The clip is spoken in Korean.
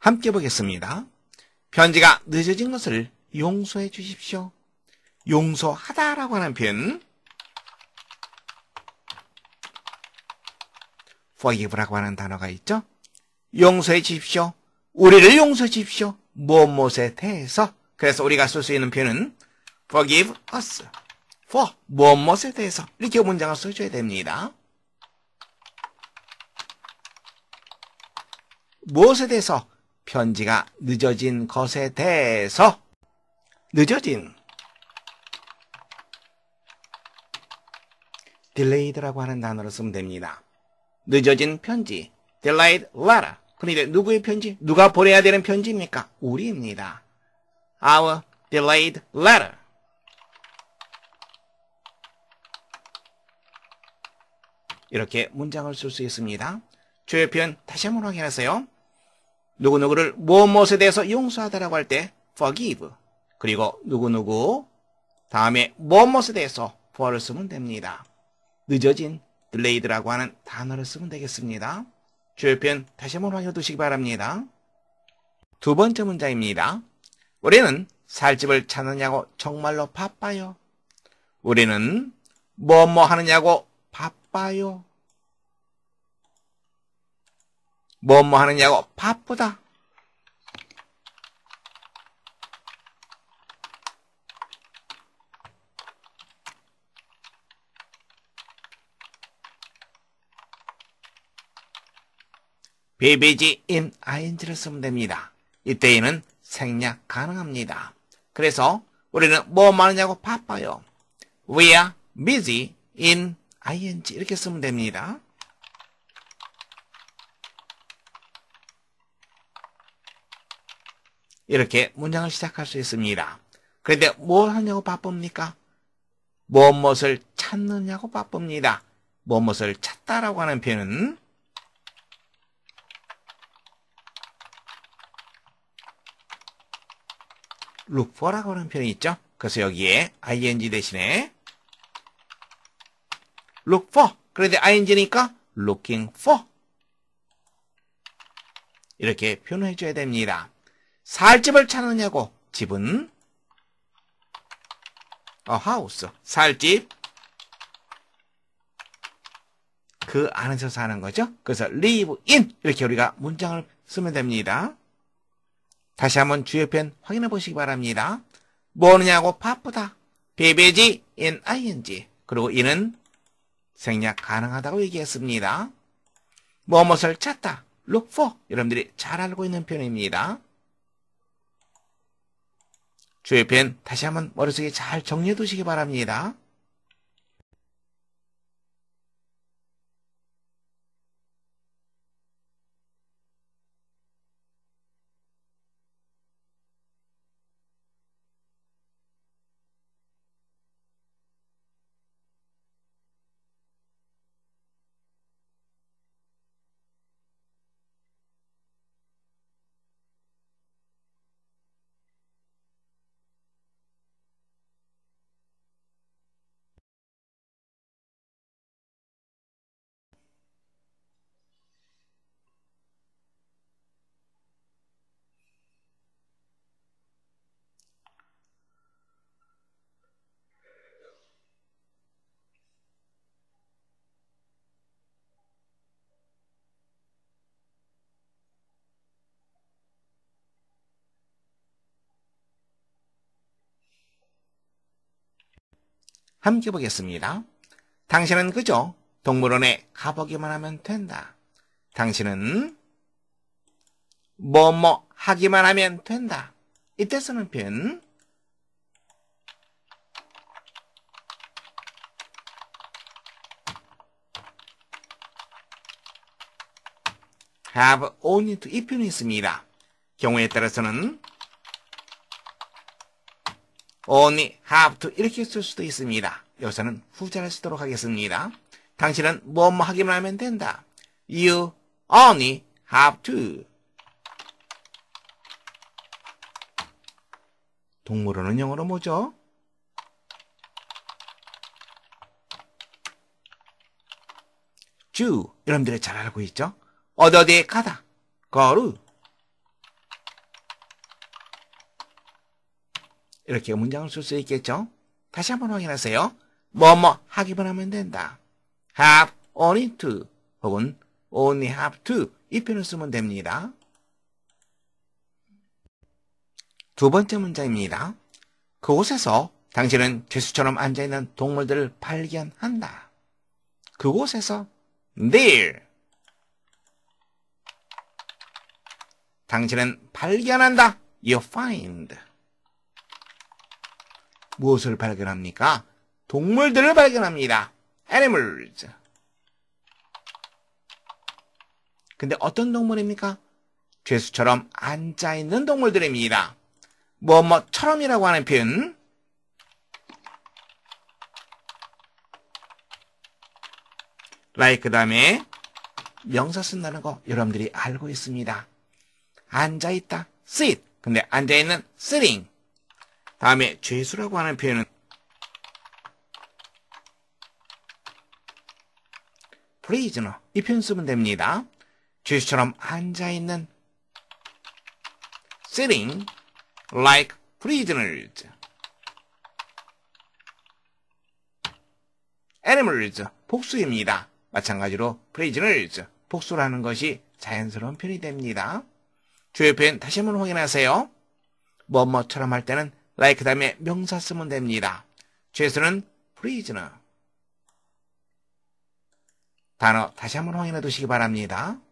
함께 보겠습니다. 편지가 늦어진 것을 용서해 주십시오. 용서하다라고 하는 표현, forgive라고 하는 단어가 있죠. 용서해 주십시오. 우리를 용서해 주십시오. 무엇에 대해서. 그래서 우리가 쓸 수 있는 표현은 forgive us for 무엇에 대해서. 이렇게 문장을 써줘야 됩니다. 무엇에 대해서? 편지가 늦어진 것에 대해서. 늦어진, delayed라고 하는 단어를 쓰면 됩니다. 늦어진 편지, delayed letter. 그런데 누구의 편지? 누가 보내야 되는 편지입니까? 우리입니다. Our delayed letter. 이렇게 문장을 쓸 수 있습니다. 주요 표현 다시 한번 확인하세요. 누구누구를 무엇에 대해서 용서하다라고 할 때 forgive, 그리고 누구누구 다음에 무엇에 대해서 for를 쓰면 됩니다. 늦어진, delayed라고 하는 단어를 쓰면 되겠습니다. 주요 표현 다시 한번 확인해 두시기 바랍니다. 두 번째 문장입니다. 우리는 살집을 찾느냐고 정말로 바빠요. 우리는 뭐 하느냐고 바빠요. 뭐 하느냐고 바쁘다. BBG in ing를 쓰면 됩니다. 이때에는 생략 가능합니다. 그래서 우리는 뭐 하느냐고 바빠요. We are busy in ing 이렇게 쓰면 됩니다. 이렇게 문장을 시작할 수 있습니다. 그런데 뭘 하냐고 바쁩니까? 무엇을 찾느냐고 바쁩니다. 무엇을 찾다라고 하는 표현은 look for라고 하는 표현이 있죠. 그래서 여기에 ing 대신에 look for. 그런데 ing니까 looking for. 이렇게 표현해 줘야 됩니다. 살 집을 찾느냐고. 집은 a house. 살 집. 그 안에서 사는 거죠. 그래서 live in. 이렇게 우리가 문장을 쓰면 됩니다. 다시 한번 주요 표현 확인해 보시기 바랍니다. 뭐느냐고 바쁘다. BBG in ing. 그리고 이는 생략 가능하다고 얘기했습니다. 무엇을 찾다. look for. 여러분들이 잘 알고 있는 표현입니다. 주요 표현 다시 한번 머릿속에 잘 정리해 두시기 바랍니다. 함께 보겠습니다. 당신은 그저 동물원에 가보기만 하면 된다. 당신은 뭐뭐 하기만 하면 된다. 이때 쓰는 표현 have only to 이 표현이 있습니다. 경우에 따라서는 only have to 이렇게 쓸 수도 있습니다. 여기서는 후자를 쓰도록 하겠습니다. 당신은 뭐뭐 하기만 하면 된다. You only have to. 동물원은 영어로 뭐죠? zoo. 여러분들이 잘 알고 있죠? 어디에 가다. go. 이렇게 문장을 쓸 수 있겠죠? 다시 한번 확인하세요. 뭐뭐 하기만 하면 된다. have only to 혹은 only have to 이 표현을 쓰면 됩니다. 두 번째 문장입니다. 그곳에서 당신은 죄수처럼 앉아있는 동물들을 발견한다. 그곳에서 there 당신은 발견한다. You find 무엇을 발견합니까? 동물들을 발견합니다. Animals. 근데 어떤 동물입니까? 죄수처럼 앉아있는 동물들입니다. 뭐뭐처럼이라고 하는 표현 like 그 다음에 명사 쓴다는 거 여러분들이 알고 있습니다. 앉아있다, sit. 근데 앉아있는 sitting. 다음에 죄수라고 하는 표현은 prisoner. 이 표현 쓰면 됩니다. 죄수처럼 앉아있는 sitting like prisoners. animals. 복수입니다. 마찬가지로 prisoners. 복수라는 것이 자연스러운 표현이 됩니다. 주요 표현 다시 한번 확인하세요. 뭐뭐처럼 할 때는 like 다음에 명사 쓰면 됩니다. 죄수는 prisoner. 단어 다시 한번 확인해 두시기 바랍니다.